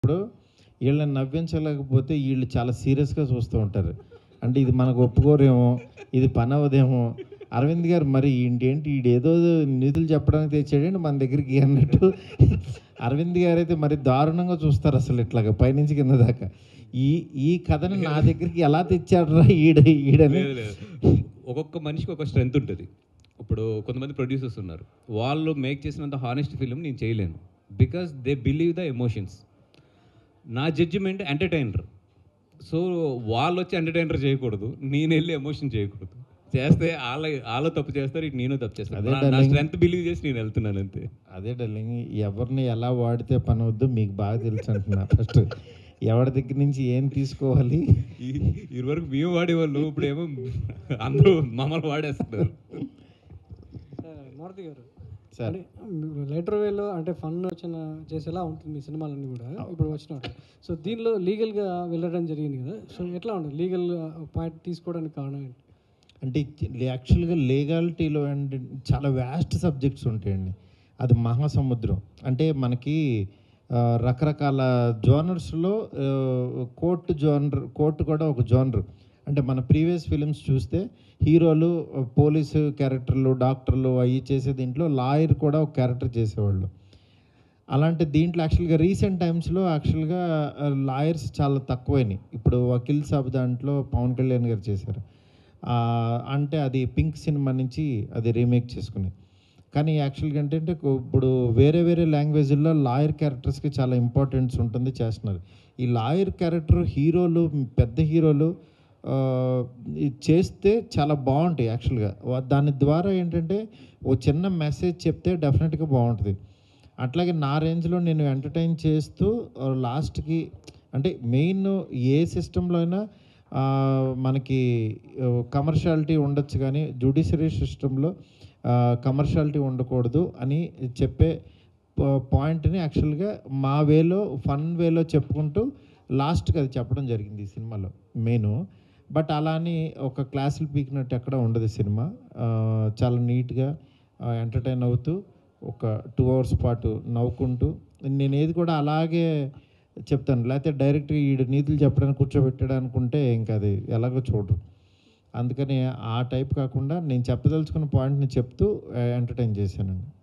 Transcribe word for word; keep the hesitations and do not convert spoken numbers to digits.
ఇప్పుడు వీళ్ళని నవ్వించలేకపోతే వీళ్ళు చాలా సీరియస్గా చూస్తూ ఉంటారు. అంటే ఇది మనకు ఒప్పుకోరేమో, ఇది పని అవదేమో. అరవింద్ గారు మరి ఏంటి ఈడేదో నిధులు చెప్పడానికి తెచ్చాడండి మన దగ్గరికి అన్నట్టు అరవింద్ గారు అయితే మరి దారుణంగా చూస్తారు అసలు ఇట్లాగా పైనుంచి కింద దాకా. ఈ ఈ కథని నా దగ్గరికి ఎలా తెచ్చాడరా ఈడ ఈడని. ఒక్కొక్క మనిషికి ఒక స్ట్రెంత్ ఉంటుంది. ఇప్పుడు కొంతమంది ప్రొడ్యూసర్స్ ఉన్నారు, వాళ్ళు మేక్ చేసినంత హానెస్ట్ ఫిల్మ్ నేను చేయలేను, because they believe the emotions. నా జడ్జిమెంట్ ఎంటర్టైనర్. సో వాళ్ళు వచ్చి ఎంటర్టైనర్ చేయకూడదు, నేను వెళ్ళి ఎమోషన్ చేయకూడదు. చేస్తే వాళ్ళ వాళ్ళు తప్పు చేస్తారు, ఇటు నేను తప్పు చేస్తాను. నా స్ట్రెంత్ బిలీవ్ చేసి నేను వెళ్తున్నాను అంతే. అదే డార్లింగ్, ఎవరిని ఎలా వాడితే పని వద్దు మీకు బాగా తెలుసు అంటున్నా. ఫస్ట్ ఎవరి దగ్గర నుంచి ఏం తీసుకోవాలి. ఇరువరకు మేము వాడేవాళ్ళు, ఇప్పుడు ఏమో అందరూ మమ్మల్ని వాడేస్తున్నారు. మారుతి గారు, సరే లైటర్ వేలో అంటే ఫన్ వచ్చిన చేసేలా ఉంటుంది మీ సినిమాలన్నీ కూడా ఇప్పుడు వచ్చినట్టు. సో దీనిలో లీగల్గా వెళ్ళడం జరిగింది కదా, సో ఎట్లా ఉంటుంది లీగల్ పాయింట్ తీసుకోవడానికి కారణం ఏంటి? అంటే యాక్చువల్గా లీగాలిటీలో అంటే చాలా వ్యాస్ట్ సబ్జెక్ట్స్ ఉంటాయండి. అది మహాసముద్రం. అంటే మనకి రకరకాల జోనర్స్లో కోర్టు జోనర్, కోర్టు కూడా ఒక జోనర్. అంటే మన ప్రీవియస్ ఫిలిమ్స్ చూస్తే హీరోలు పోలీసు క్యారెక్టర్లు, డాక్టర్లు అవి చేసే దీంట్లో లాయర్ కూడా ఒక క్యారెక్టర్ చేసేవాళ్ళు. అలాంటి దీంట్లో యాక్చువల్గా రీసెంట్ టైమ్స్లో యాక్చువల్గా లాయర్స్ చాలా తక్కువైనాయి. ఇప్పుడు వకీల్ సాబ్ దాంట్లో పవన్ కళ్యాణ్ గారు చేశారు. అంటే అది పింక్ సినిమా నుంచి అది రీమేక్ చేసుకుని. కానీ యాక్చువల్గా ఏంటంటే ఇప్పుడు వేరే వేరే లాంగ్వేజ్ల్లో లాయర్ క్యారెక్టర్స్కి చాలా ఇంపార్టెన్స్ ఉంటుంది చేస్తున్నారు. ఈ లాయర్ క్యారెక్టర్ హీరోలు, పెద్ద హీరోలు చేస్తే చాలా బాగుంటాయి యాక్చువల్గా. దాని ద్వారా ఏంటంటే ఓ చిన్న మెసేజ్ చెప్తే డెఫినెట్గా బాగుంటుంది. అట్లాగే నా రేంజ్లో నేను ఎంటర్టైన్ చేస్తూ లాస్ట్కి అంటే మెయిన్ ఏ సిస్టంలో అయినా మనకి కమర్షియాలిటీ ఉండొచ్చు, కానీ జ్యుడిషియరీ సిస్టంలో కమర్షియాలిటీ ఉండకూడదు అని చెప్పే పాయింట్ని యాక్చువల్గా మా వేలో ఫన్ వేలో చెప్పుకుంటూ లాస్ట్కి అది చెప్పడం జరిగింది ఈ సినిమాలో మెయిన్. బట్ అలా అని ఒక క్లాసులు పీకినట్టు ఎక్కడ ఉండదు సినిమా. చాలా నీట్గా ఎంటర్టైన్ అవుతూ ఒక టూ అవర్స్ పాటు నవ్వుకుంటూ నేను ఏది కూడా అలాగే చెప్తాను. లేకపోతే డైరెక్ట్గా ఈ నీతులు చెప్పడానికి కూర్చోబెట్టాడు అనుకుంటే ఇంకా అది ఎలాగో చూడరు. అందుకని ఆ టైప్ కాకుండా నేను చెప్పదలుచుకున్న పాయింట్ని చెప్తూ ఎంటర్టైన్ చేశానండి.